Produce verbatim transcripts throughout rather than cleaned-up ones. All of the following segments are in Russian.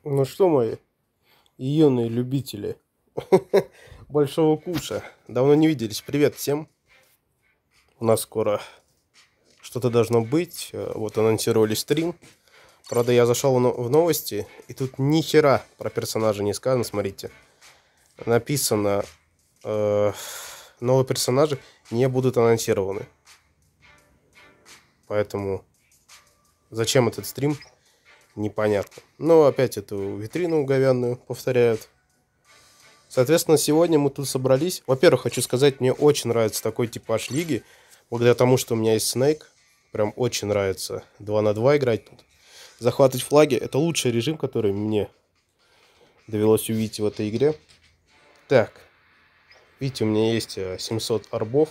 Ну что, мои юные любители большого куша, давно не виделись. Привет всем. У нас скоро что-то должно быть. Вот анонсировали стрим. Правда, я зашел в новости, и тут ни хера про персонажа не сказано. Смотрите, написано: э, новые персонажи не будут анонсированы. Поэтому зачем этот стрим, непонятно. Но опять эту витрину говянную повторяют. Соответственно, сегодня мы тут собрались. Во-первых, хочу сказать, мне очень нравится такой типаж лиги. Благодаря тому, что у меня есть Снейк. Прям очень нравится два на два играть тут. Захватывать флаги — это лучший режим, который мне довелось увидеть в этой игре. Так. Видите, у меня есть семьсот орбов.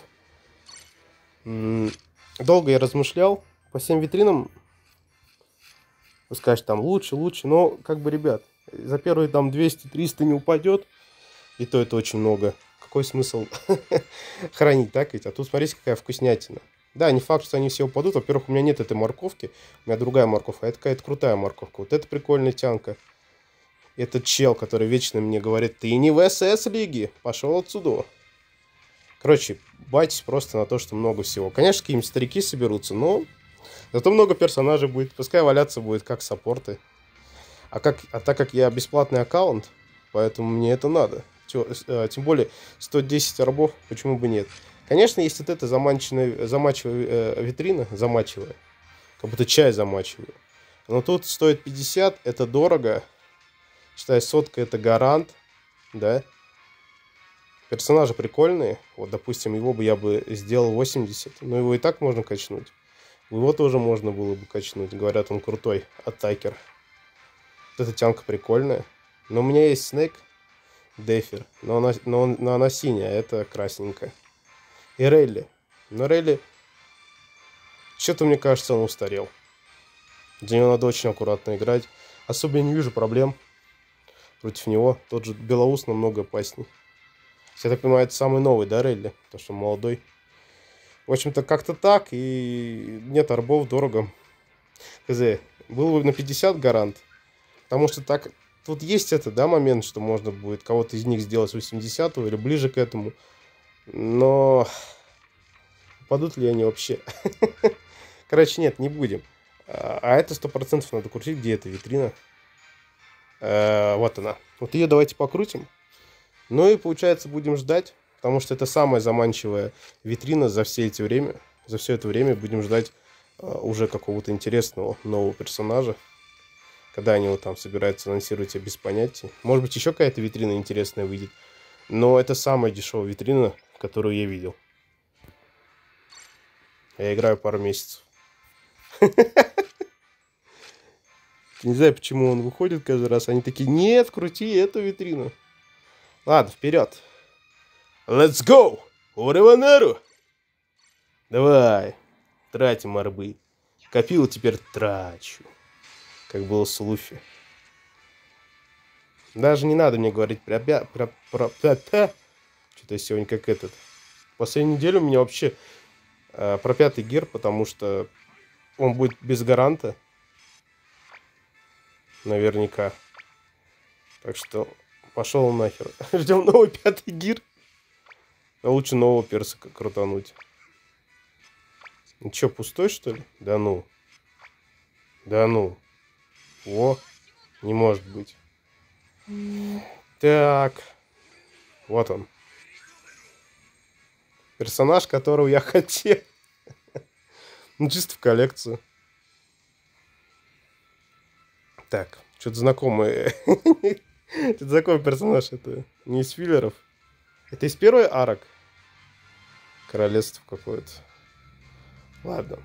Долго я размышлял. По всем витринам вы скажете, там лучше, лучше. Но, как бы, ребят, за первые там двести-триста не упадет. И то это очень много. Какой смысл хранить, так ведь? А тут смотрите, какая вкуснятина. Да, не факт, что они все упадут. Во-первых, у меня нет этой морковки. У меня другая морковка. А это какая-то крутая морковка. Вот это прикольная тянка. Этот чел, который вечно мне говорит: ты не в СС лиги, пошел отсюда. Короче, байтесь просто на то, что много всего. Конечно, какие-нибудь старики соберутся, но зато много персонажей будет. Пускай валяться будет как саппорты. А, как, а так как я бесплатный аккаунт, поэтому мне это надо. Тем более сто десять орбов, почему бы нет. Конечно, есть вот эта заманчивая, замачивая э, витрина, замачивая. Как будто чай замачиваю. Но тут стоит пятьдесят, это дорого. Считай, сотка это гарант. Да. Персонажи прикольные. Вот, допустим, его бы я бы сделал восемьдесят. Но его и так можно качнуть. Его тоже можно было бы качнуть. Говорят, он крутой атакер. Вот эта тянка прикольная. Но у меня есть Снейк. Дефер, но она, но, но она синяя, а это красненькая. И Релли. Но Релли, что-то мне кажется, он устарел. За него надо очень аккуратно играть. Особо я не вижу проблем против него. Тот же Белоус намного опасней. Я так понимаю, это самый новый, да, Релли? Потому что он молодой. В общем-то, как-то так. И нет орбов, дорого. Хз. Был бы на пятьдесят гарант. Потому что так... Тут есть это, да, момент, что можно будет кого-то из них сделать восьмидесятого или ближе к этому. Но упадут ли они вообще? Короче, нет, не будем. А это сто процентов надо крутить. Где эта витрина? Вот она. Вот ее давайте покрутим. Ну и, получается, будем ждать. Потому что это самая заманчивая витрина за все эти время. За все это время будем ждать уже какого-то интересного нового персонажа. Когда они его там собираются анонсировать, я без понятия. Может быть, еще какая-то витрина интересная выйдет. Но это самая дешевая витрина, которую я видел. Я играю пару месяцев. Не знаю, почему он выходит каждый раз. Они такие: нет, крути эту витрину. Ладно, вперед. Let's go! Уриванеру! Давай. Тратим орбы. Копил, теперь трачу. Как было с Луфи. Даже не надо мне говорить про... про, про, про, про, про. Что-то сегодня как этот. Последнюю неделю у меня вообще э, про пятый гир, потому что он будет без гаранта. Наверняка. Так что пошел нахер. Ждем новый пятый гир. А лучше нового перса крутануть. Ну что, пустой, что ли? Да ну. Да ну. О, не может быть. Так. Вот он. Персонаж, которого я хотел. Ну, чисто в коллекцию. Так, что-то знакомый. Что-то знакомый персонаж. Это не из филлеров. Это из первой арок. Королевство какое-то. Ладно.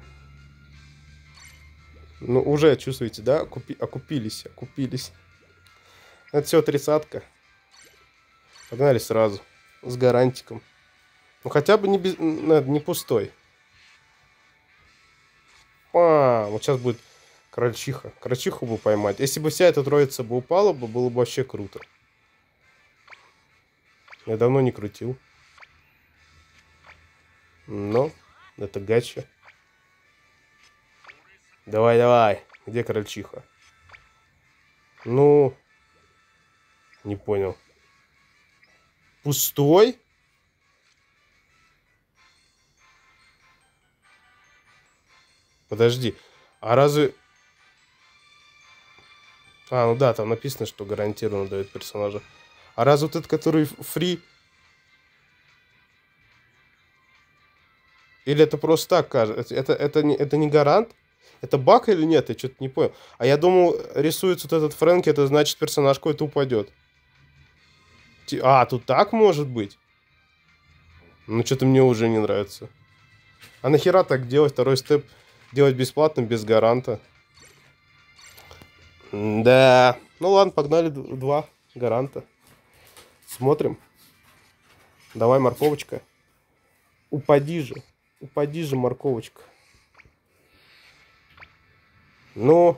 Ну, уже чувствуете, да? Окупи... Окупились, окупились. Это все тридцатка. Погнали сразу. С гарантиком. Ну, хотя бы не, без... не пустой. А, вот сейчас будет крольчиха. Крольчиху бы поймать. Если бы вся эта троица бы упала, бы, было бы вообще круто. Я давно не крутил. Но это гача. Давай, давай. Где крольчиха? Ну, Не понял. Пустой? Подожди. А разве... А, ну да, там написано, что гарантированно дает персонажа. А разве вот этот, который фри... Или это просто так кажется? Это, это, не, это не гарант? Это баг или нет? Я что-то не понял. А я думал, рисуется вот этот Фрэнки, это значит персонаж какой-то упадет. А, тут так может быть? Ну, что-то мне уже не нравится. А нахера так делать? Второй степ делать бесплатно, без гаранта. Да. Ну ладно, погнали два гаранта. Смотрим. Давай, морковочка. Упади же. Упади же, морковочка. Ну.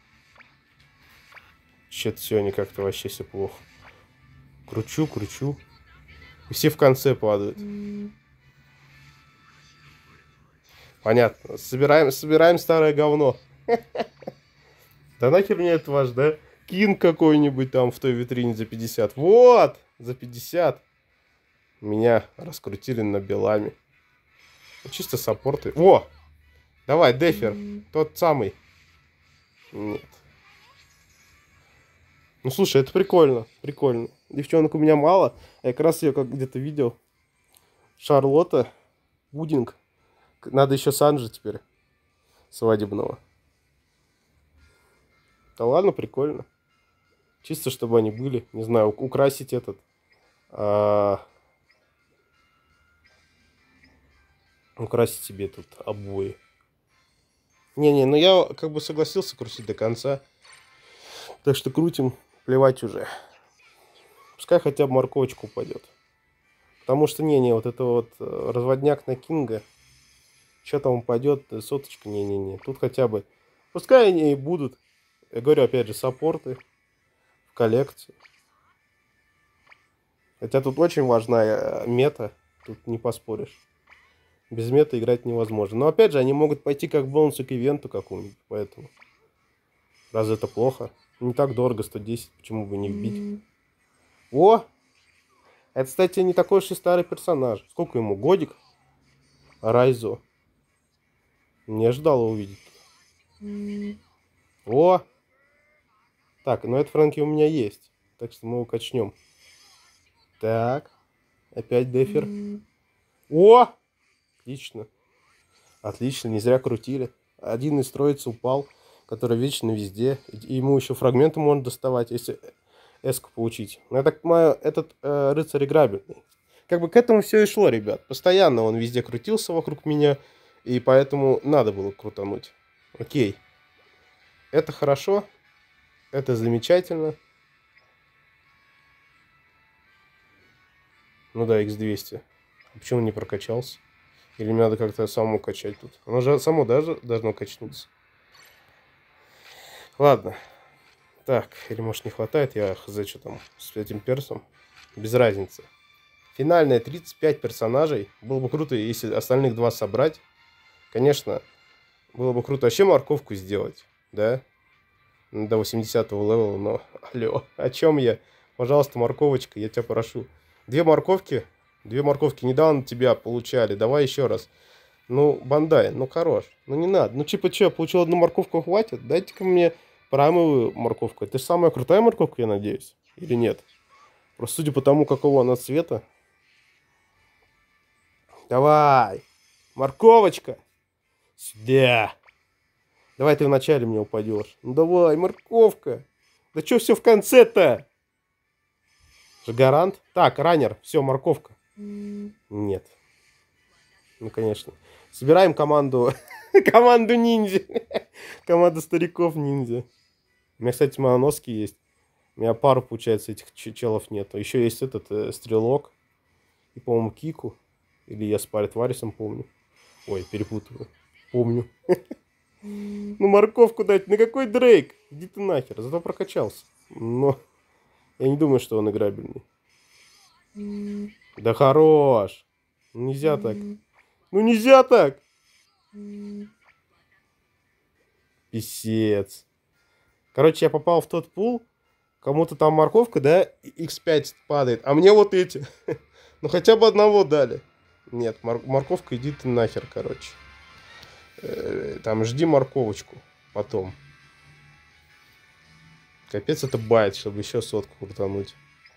Что-то сегодня как-то вообще все плохо. Кручу, кручу. И все в конце падают. Понятно. Собираем, собираем старое говно. Да нахер мне это ваш, да? Кинг какой-нибудь там в той витрине за пятьдесят. Вот! За пятьдесят. Меня раскрутили на белами. Чисто саппорты. Во! Давай, Дефер. Тот самый. Нет. Ну, слушай, это прикольно. Прикольно. Девчонок у меня мало. Я как раз ее как где-то видел. Шарлотта. Пудинг. Надо еще Санджи теперь. Свадебного. Да ладно, прикольно. Чисто, чтобы они были. Не знаю, украсить этот. А... Украсить себе тут обои. Не-не, ну я как бы согласился крутить до конца. Так что крутим. Плевать уже. Пускай хотя бы морковочка упадет. Потому что, не-не, вот это вот разводняк на Кинга. Что там упадет, соточка, не-не-не. Тут хотя бы... Пускай они и будут. Я говорю, опять же, саппорты в коллекции. Хотя тут очень важна мета. Тут не поспоришь. Без меты играть невозможно. Но опять же, они могут пойти как бонусы к ивенту какому-нибудь. Поэтому... Разве это плохо? Не так дорого, сто десять. Почему бы не вбить? О! Это, кстати, не такой уж и старый персонаж. Сколько ему? Годик? Райзо. Не ожидала увидеть. О! Так, ну это Фрэнки у меня есть. Так что мы его качнем. Так. Опять Дефер. О! Отлично. Отлично, не зря крутили. Один из троицы упал, который вечно везде. И ему еще фрагменты можно доставать, если эску получить. Но я так понимаю, этот э, рыцарь грабельный. Как бы к этому все и шло, ребят. Постоянно он везде крутился вокруг меня. И поэтому надо было крутануть. Окей. Это хорошо. Это замечательно. Ну да, икс двести. Почему не прокачался? Или мне надо как-то самому качать тут? Оно же само даже должно качнуться. Ладно. Так, или может не хватает? Я хз, что там с этим персом. Без разницы. Финальные тридцать пять персонажей. Было бы круто, если остальных два собрать. Конечно, было бы круто вообще морковку сделать. Да? До восьмидесятого левела, но... Алло, о чем я? Пожалуйста, морковочка, я тебя прошу. Две морковки... Две морковки недавно тебя получали. Давай еще раз. Ну, Бандай, ну хорош. Ну не надо. Ну типа что, получил одну морковку, хватит? Дайте-ка мне праймовую морковку. Это же самая крутая морковка, я надеюсь. Или нет? Просто судя по тому, какого она цвета. Давай. Морковочка. Сюда. Давай ты вначале мне упадешь. Ну давай, морковка. Да что все в конце-то? Же гарант. Так, раннер. Все, морковка. Нет. Ну, конечно. Собираем команду. Команду ниндзя. Команда стариков ниндзя. У меня, кстати, мононоски есть. У меня пару, получается, этих челов нет. Еще есть этот э, стрелок. И, по-моему, Кику. Или я с Парит Варисом помню. Ой, перепутываю. Помню. Ну, морковку дать. На какой Дрейк? Иди ты нахер. Зато прокачался. Но я не думаю, что он играбельный. Да хорош. Нельзя так. Ну нельзя так. Писец. Короче, я попал в тот пул, Кому-то там морковка, да, икс пять падает, а мне вот эти. Ну хотя бы одного дали. Нет, мор морковка, иди ты нахер, короче. Э -э там жди морковочку потом. Капец, это байт, чтобы еще сотку крутануть.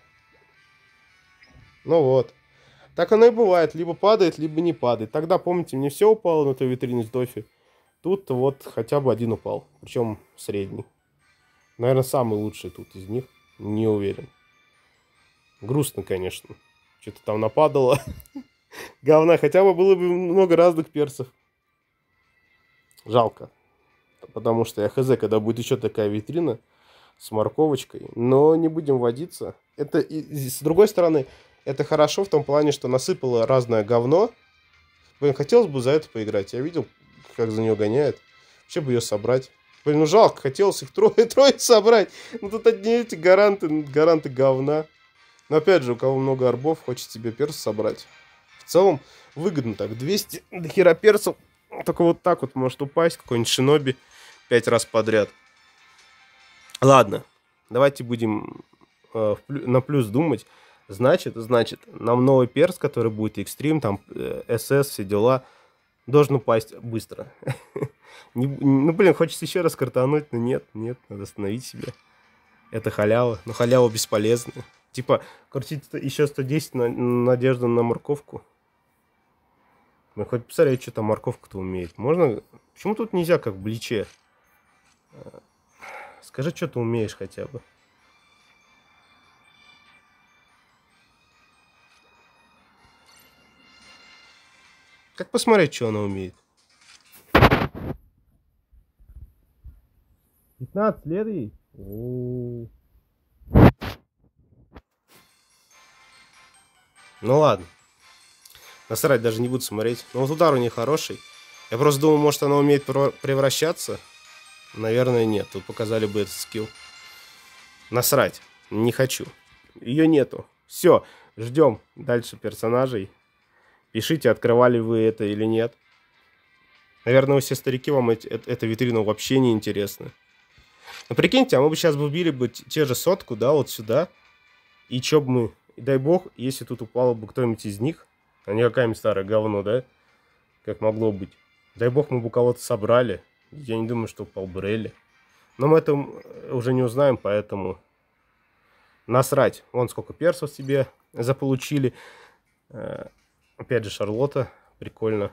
Ну вот. Так оно и бывает. Либо падает, либо не падает. Тогда, помните, мне все упало на той витрине с дофи. Тут вот хотя бы один упал. Причем средний. Наверное, самый лучший тут из них. Не уверен. Грустно, конечно. Что-то там нападало. Говна. Хотя бы было бы много разных перцев. Жалко. Потому что я хз, когда будет еще такая витрина с морковочкой. Но не будем водиться. Это, и, с другой стороны, это хорошо в том плане, что насыпало разное говно. Блин, хотелось бы за это поиграть. Я видел, как за нее гоняют. Вообще бы ее собрать. Блин, ну жалко, хотелось их трое, трое собрать. Ну тут одни эти гаранты, гаранты говна. Но опять же, у кого много арбов, хочет себе перс собрать. В целом, выгодно так. двести до хера персов. Только вот так вот может упасть какой-нибудь шиноби пять раз подряд. Ладно, давайте будем э, на плюс думать. Значит, значит, нам новый перс, который будет экстрим, там э, СС, все дела, должен упасть быстро. Не, ну, блин, хочется еще раз картануть, но нет, нет, надо остановить себя. Это халява, но халява бесполезная. Типа, крутить еще сто десять на, надежда на морковку. Ну, хоть посмотреть, что там морковка-то умеет. Можно? Почему тут нельзя, как в Бличе? Скажи, что ты умеешь хотя бы. Как посмотреть, что она умеет? пятнадцать лет ей? О-о-о. Ну ладно. Насрать, даже не буду смотреть. Но вот удар у нее хороший. Я просто думал, может, она умеет превращаться. Наверное, нет. Тут показали бы этот скилл. Насрать. Не хочу. Ее нету. Все. Ждем дальше персонажей. Пишите, открывали вы это или нет. Наверное, вы все старики, вам эти, э, эта витрина вообще не интересна. Но прикиньте, а мы бы сейчас бы убили бы те же сотку, да, вот сюда. И чё бы мы... И дай бог, если тут упало бы кто-нибудь из них, а не какая-нибудь старое говно, да? Как могло быть. Дай бог, мы бы кого-то собрали. Я не думаю, что упал Брелли. Но мы это уже не узнаем, поэтому... Насрать. Вон сколько персов себе заполучили. Опять же, Шарлотта. Прикольно.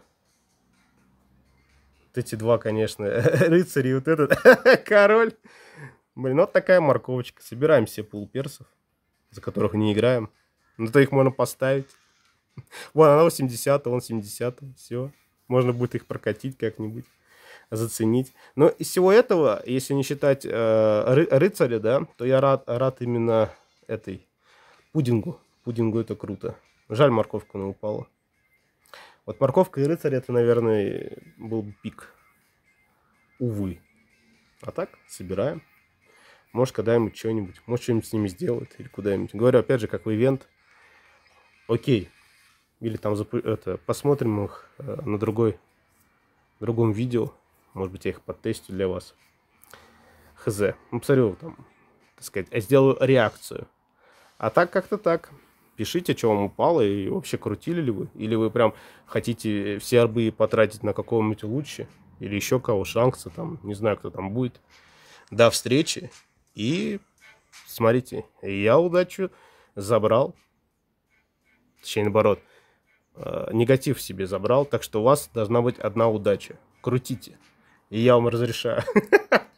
Вот эти два, конечно, рыцари. Вот этот король. Блин, вот такая морковочка. Собираем все полуперсов, за которых не играем. Но то их можно поставить. Вон, она восемьдесят, он семьдесят. Все. Можно будет их прокатить как-нибудь. Заценить. Но из всего этого, если не считать э, ры рыцаря, да, то я рад, рад именно этой пудингу. Пудингу это круто. Жаль, морковка не упала. Вот морковка и рыцарь, это, наверное, был бы пик. Увы. А так, собираем. Может, когда-нибудь что-нибудь. Может, что-нибудь с ними сделают. Или куда-нибудь. Говорю, опять же, как в ивент. Окей. Или там это, посмотрим их э, на другой, другом видео. Может быть, я их подтестю для вас. Хз. Ну, посмотрю, там, так сказать, я сделаю реакцию. А так, как-то так. Пишите, что вам упало, и вообще крутили ли вы. Или вы прям хотите все арбы потратить на какого-нибудь лучше. Или еще кого, Шанкса, там, не знаю, кто там будет. До встречи. И смотрите, я удачу забрал. Точнее, наоборот. Э, негатив себе забрал. Так что у вас должна быть одна удача. Крутите. И я вам разрешаю.